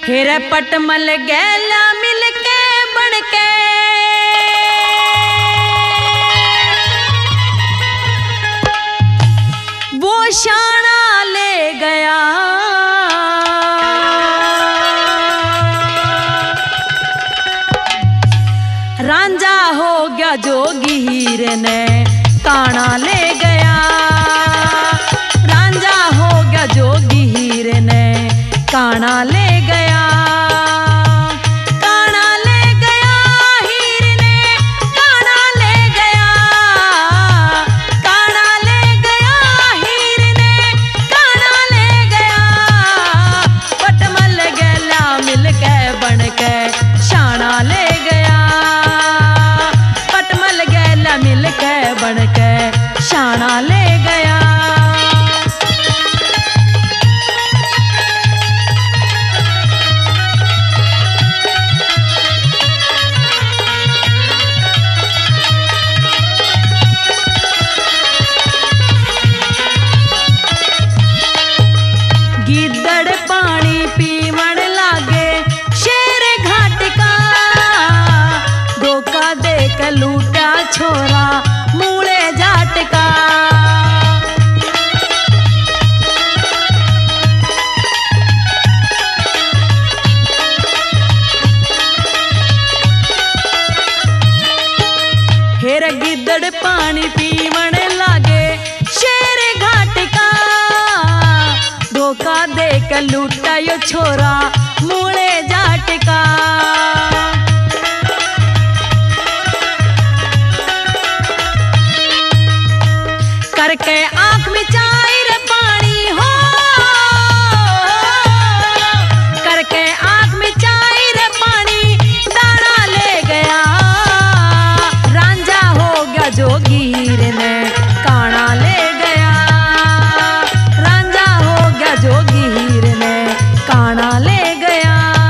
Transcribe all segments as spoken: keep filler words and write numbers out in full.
हेरे पटमल गैला मिलके बनके वो शाना ले गया। रांझा हो गया जोगी हीर ने काना ले गया। रांझा हो गया जोगी हीर ने काना ले गया। काना ले गया हीर ने काना ले गया। काना ले गया हीर ने काना ले गया। पटमल गैला मिलके बनके शाना ले गया। पटमल गैला मिलके बनके शाना ले गया। गिद्दड़ पानी पीवण लागे शेर घाट का। धोखा देख लूटा छोरा मूले जाट का। हेर गिद्दड़ पानी पीवण लागे शेर घाट का। धोखा देख लूटा यो छोरा मूले जाट का। करके आंख में चायर पानी हो। करके आंख में चायर पानी दाना ले गया। रांझा हो गया जोगी हीर ने काना ले गया। रांझा हो गया जोगी हीर ने काना ले गया।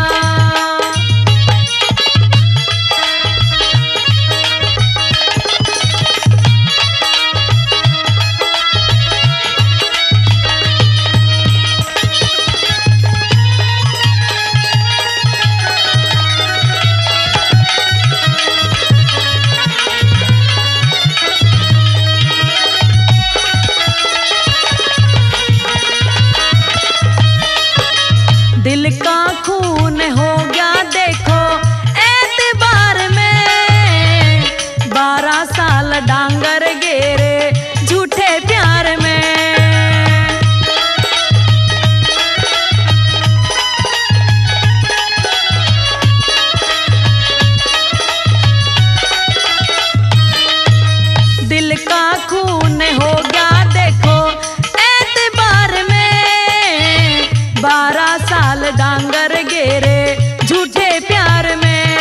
दिल का खून हो गया देखो एतबार में। बारह साल डांगर गेरे झूठे प्यार में। दिल का खून हो गया देखो एतबार में। बारह साल डांगर गेरे झूठे प्यार में।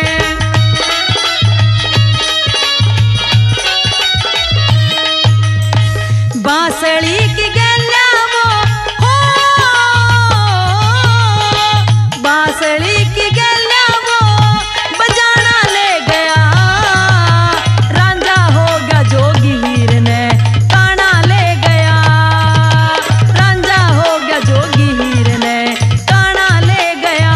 बांसड़ी की गैला वो हो। बांसड़ी की गैला वो बजाना ले गया। रांझा हो गया जोगी हीर ने काना ले गया। रांझा हो गया जोगी हीर ने काना ले गया।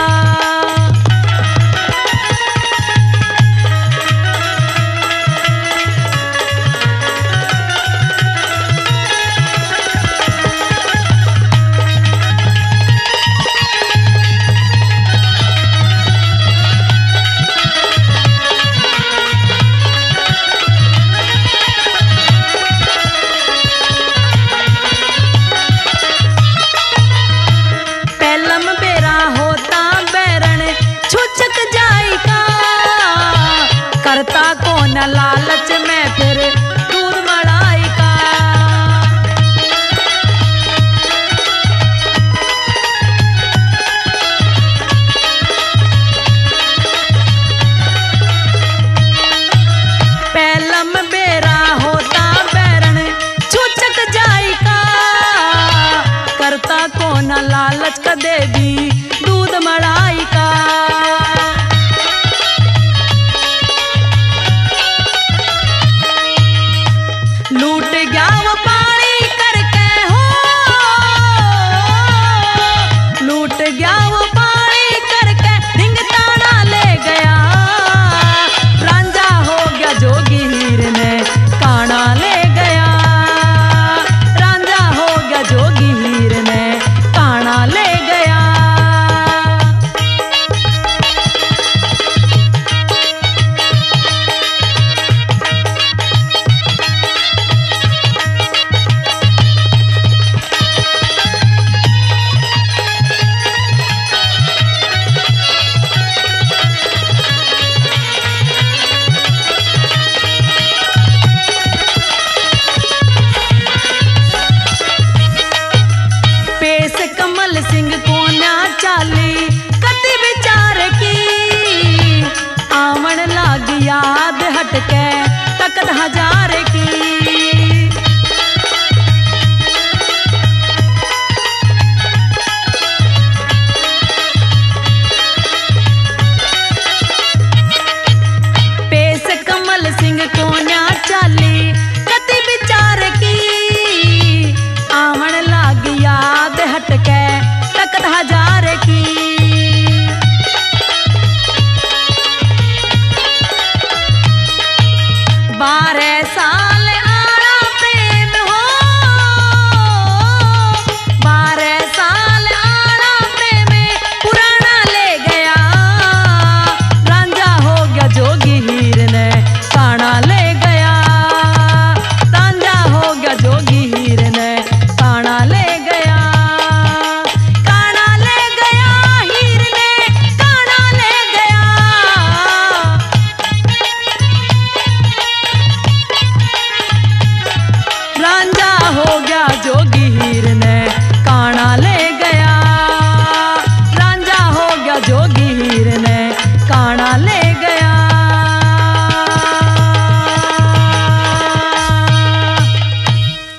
पहलम बेरा होता बैरण छुचक जाई का। करता कौन लालच में फिर दूध मड़ाई का। पहलम बेरा होता बैरण छुचक जाई का। करता कौन लालच का देवी